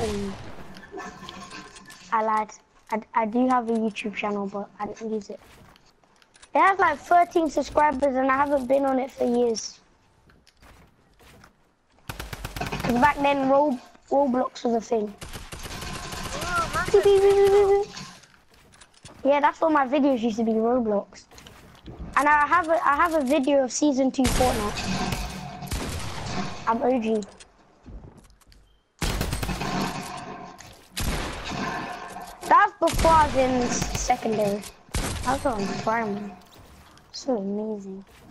I lied. I do have a YouTube channel, but I don't use it. It has like 13 subscribers and I haven't been on it for years. Cause back then Roblox was a thing. Yeah, that's what my videos used to be, Roblox. And I have a video of season 2 Fortnite. I'm OG. That's before I was in secondary. I was on primary. So amazing.